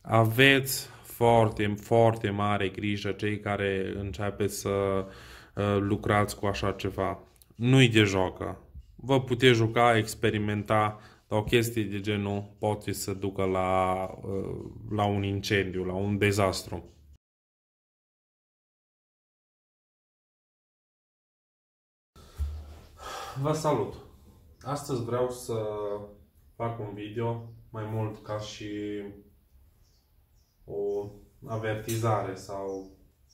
Aveți foarte, foarte mare grijă cei care începeți să lucrați cu așa ceva. Nu-i de joacă. Vă puteți juca, experimenta, dar o chestie de genul poate să ducă la un incendiu, la un dezastru. Vă salut! Astăzi vreau să fac un video mai mult ca și o avertizare sau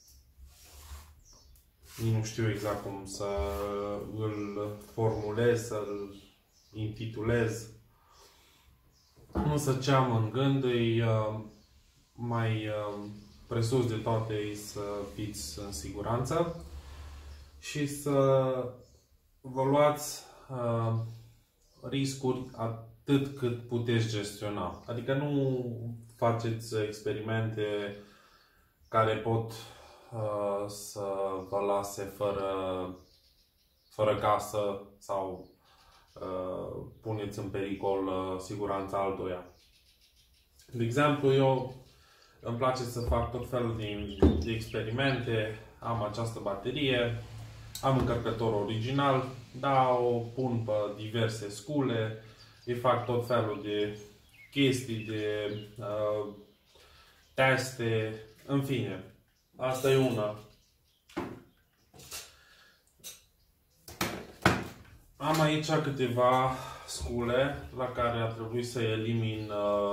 nu știu exact cum să îl formulez, să-l intitulez. Însă ce am în gând e mai presus de toate e să fiți în siguranță și să vă luați riscuri atât cât puteți gestiona. Adică nu faceți experimente care pot să vă lase fără casă sau puneți în pericol siguranța altuia. De exemplu, eu îmi place să fac tot felul de experimente. Am această baterie, am încărcător original, dar o pun pe diverse scule, îi fac tot felul de chestii, de teste, în fine. Asta e una. Am aici câteva scule la care ar trebui să elimin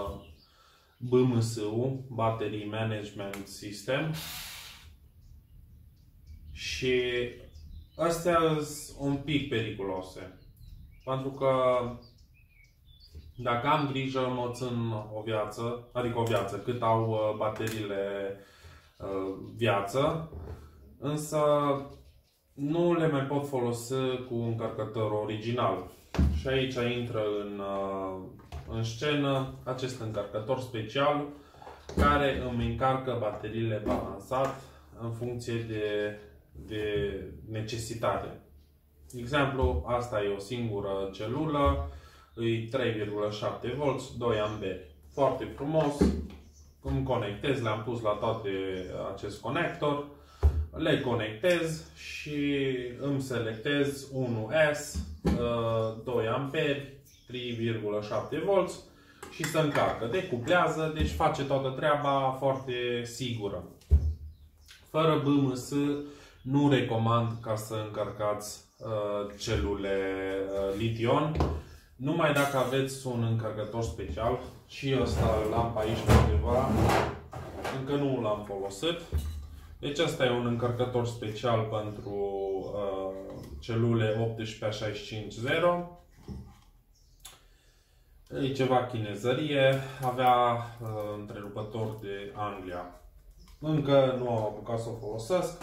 BMS-ul, Battery Management System. Și astea sunt un pic periculoase. Pentru că dacă am grijă, mă țin o viață, adică o viață, cât au bateriile viață, însă nu le mai pot folosi cu încărcător original. Și aici intră în scenă acest încărcător special care îmi încarcă bateriile balansat în funcție de necesitate. De exemplu, asta e o singură celulă, e 3,7 V, 2 A. Foarte frumos. Îmi conectez, le-am pus la toate acest conector, le conectez și îmi selectez 1S, 2 A, 3,7 V și se încarcă. Decuplează, deci face toată treaba foarte sigură. Fără BMS nu recomand ca să încărcați celule lition, numai dacă aveți un încărcător special. Și ăsta l-am pe aici undeva, încă nu l-am folosit. Deci ăsta e un încărcător special pentru celule 18650. E ceva chinezărie, avea întrerupător de Anglia. Încă nu am apucat să o folosesc.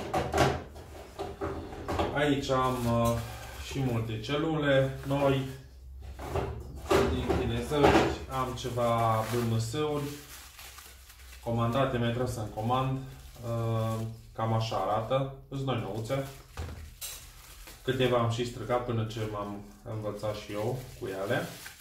Aici am și multe celule noi din chinezări. Am ceva BMS-uri comandate, mi-ai tras în comand. Cam așa arată. Sunt noi nouțe. Câteva am și stricat până ce m-am învățat și eu cu ele.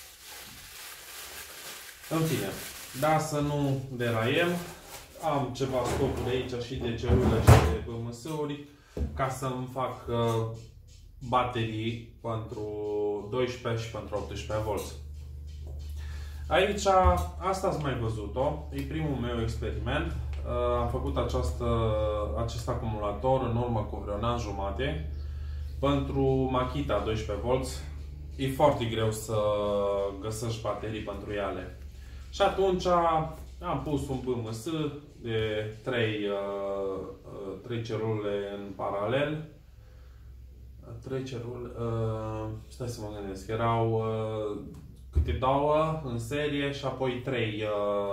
În fine, da, să nu deraiem. Am ceva stocuri aici și de celule și de BMS-uri ca să-mi fac baterii pentru 12 și pentru 18 V. Aici, asta ați mai văzut-o, e primul meu experiment. Am făcut acest acumulator în urmă cu vreo un an jumate pentru Makita 12 V. E foarte greu să găsești baterii pentru ele. Și atunci am pus un BMS de 3 celule în paralel. 3 celule, stai să mă gândesc, erau câte două în serie și apoi 3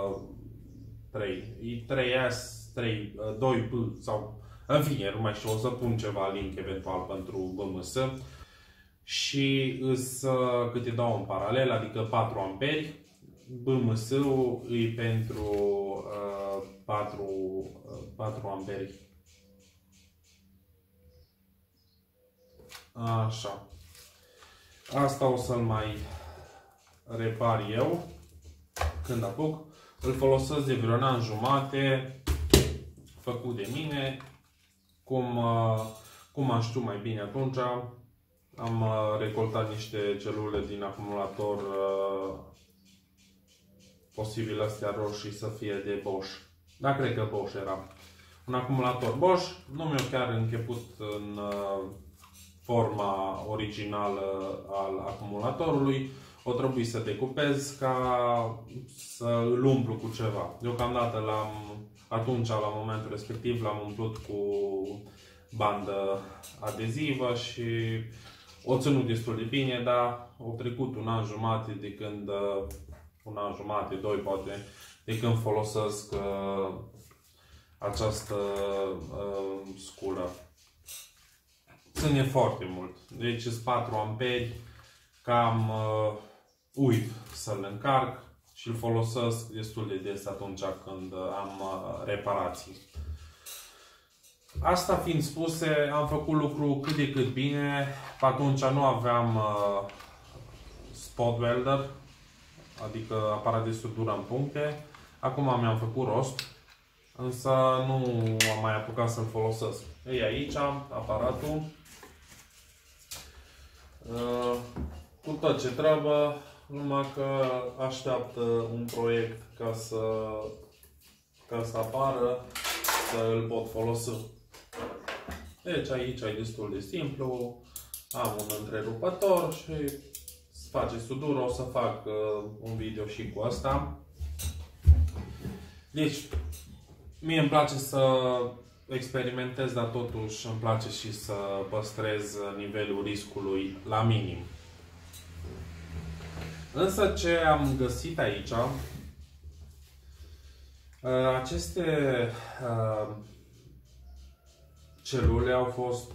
3S, 2P sau în fine, nu mai știu, o să pun ceva link eventual pentru BMS. Și îs câte două în paralel, adică 4 amperi. BMS-ul e pentru 4 amperi. Așa. Asta o să-l mai repar eu când apuc. Îl folosesc de vreo an jumate, făcut de mine. Cum am știut mai bine atunci, am recoltat niște celule din acumulator, posibil astea roșii să fie de Bosch. Dar cred că Bosch era. Un acumulator Bosch, nu mi-a chiar început în forma originală al acumulatorului. O trebuie să decupez ca să îl umplu cu ceva. Deocamdată atunci, la momentul respectiv, l-am umplut cu bandă adezivă și o ținut destul de bine, dar au trecut un an jumate de când, un an jumate, doi poate, de când folosesc această sculă. Ține foarte mult. Deci sunt 4 amperi, cam uit să-l încarc și îl folosesc destul de des atunci când am reparații. Asta fiind spuse, am făcut lucru cât de cât bine. Pe atunci nu aveam spot welder, adică aparat de sutură în puncte. Acum mi-am făcut rost, însă nu am mai apucat să-l folosesc. E aici aparatul, cu tot ce trebuie, numai că așteaptă un proiect ca să apară, să îl pot folosi. Deci aici e destul de simplu, am un întrerupător și se face sudură, o să fac un video și cu asta. Deci, mie îmi place să experimentez, dar totuși îmi place și să păstrez nivelul riscului la minim. Însă ce am găsit aici, aceste celule au fost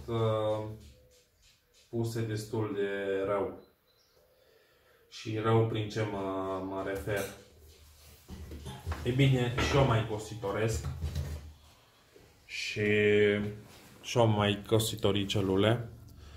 puse destul de rău. Și rău prin ce mă refer? E bine, și eu mai cositoresc și eu mai cositori celule.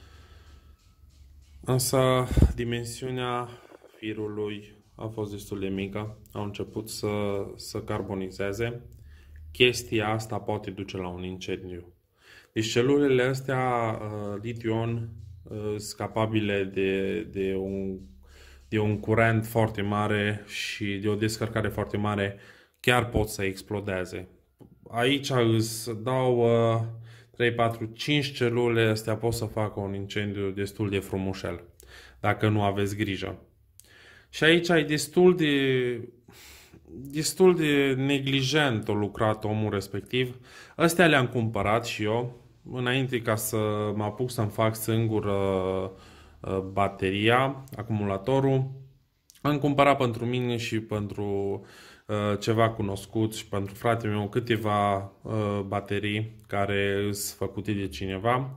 Însă dimensiunea firului a fost destul de mică. Au început să carbonizeze. Chestia asta poate duce la un incendiu. Deci celulele astea lition sunt capabile de un curent foarte mare și de o descărcare foarte mare, chiar pot să explodeze. Aici îți dau 3, 4, 5 celule, astea pot să facă un incendiu destul de frumușel, dacă nu aveți grijă. Și aici e destul de neglijent o lucrat omul respectiv. Astea le-am cumpărat și eu, înainte ca să mă apuc să-mi fac singur bateria, acumulatorul. Am cumpărat pentru mine și pentru ceva cunoscut și pentru fratele meu câteva baterii care sunt făcute de cineva.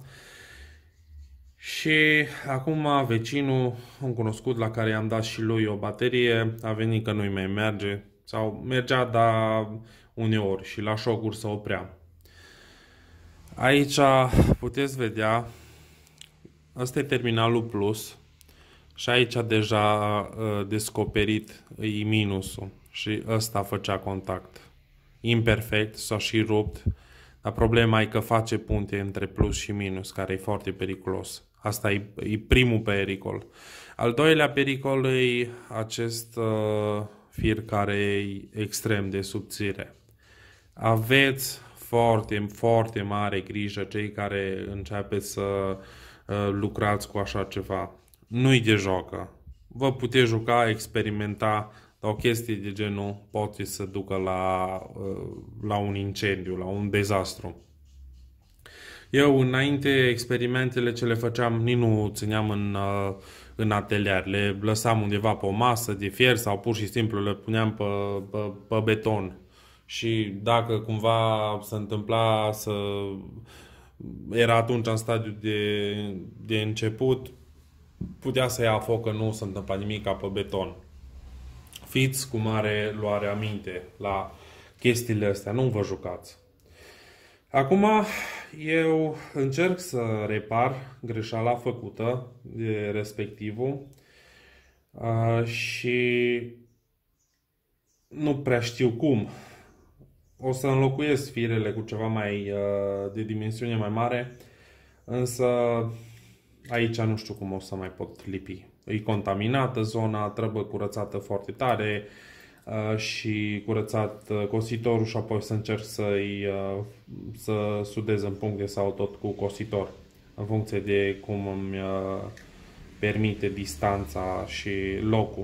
Și acum vecinul, un cunoscut la care i-am dat și lui o baterie, a venit că nu-i mai merge. Sau mergea, dar uneori și la șocuri se oprea. Aici puteți vedea, ăsta e terminalul plus și aici deja descoperit e minusul și ăsta făcea contact. Imperfect, s-a și rupt, dar problema e că face punte între plus și minus, care e foarte periculos. Asta e primul pericol. Al doilea pericol e acest fir care e extrem de subțire. Aveți foarte, foarte mare grijă cei care începeți să lucrați cu așa ceva. Nu-i de joacă. Vă puteți juca, experimenta, dar o chestie de genul poate să ducă la un incendiu, la un dezastru. Eu, înainte, experimentele ce le făceam, nici nu țineam în atelier. Le lăsam undeva pe o masă de fier sau pur și simplu le puneam pe beton. Și dacă cumva se întâmpla era atunci în stadiu de început, putea să ia foc, că nu se întâmpla nimic ca pe beton. Fiți cu mare luare aminte la chestiile astea, nu vă jucați. Acum eu încerc să repar greșeala făcută de respectivul și nu prea știu cum. O să înlocuiesc firele cu ceva mai de dimensiune mai mare, însă aici nu știu cum o să mai pot lipi. E contaminată zona, trebuie curățată foarte tare și curățat cositorul și apoi să încerc să sudez în puncte sau tot cu cositor, în funcție de cum îmi permite distanța și locul.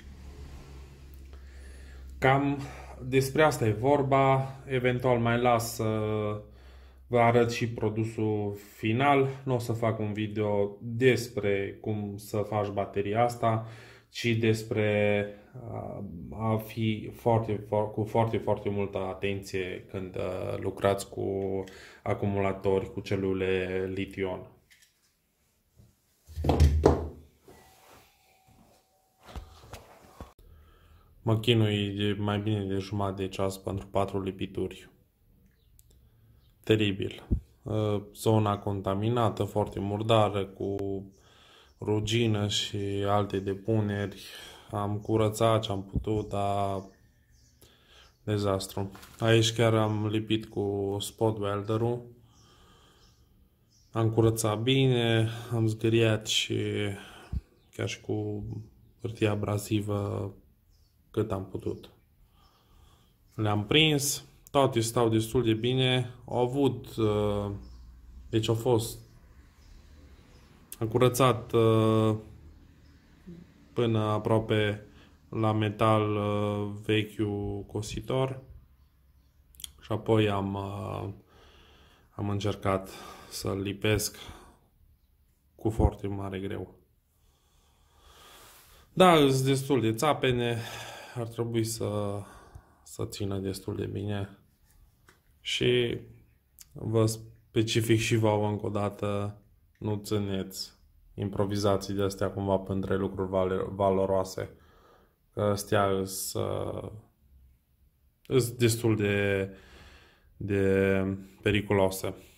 Cam despre asta e vorba, eventual mai las să vă arăt și produsul final. Nu o să fac un video despre cum să faci bateria asta, ci despre a fi cu foarte multă atenție când lucrați cu acumulatori, cu celule litiu-ion. Mă chinui de mai bine de jumătate de ceas pentru 4 lipituri. Teribil. Zona contaminată, foarte murdară, cu rugină și alte depuneri. Am curățat ce am putut, dar dezastru. Aici chiar am lipit cu spot welder-ul. Am curățat bine, am zgâriat și chiar și cu hârtie abrazivă cât am putut. Le-am prins, toate stau destul de bine. Au avut, deci au fost, am curățat până aproape la metal vechiul cositor și apoi am încercat să-l lipesc cu foarte mare greu. Da, sunt destul de țapene, ar trebui să țină destul de bine și vă specific și vouă încă o dată, nu țineți improvizații de astea cumva pentru lucruri valoroase, că astea sunt destul de periculoase.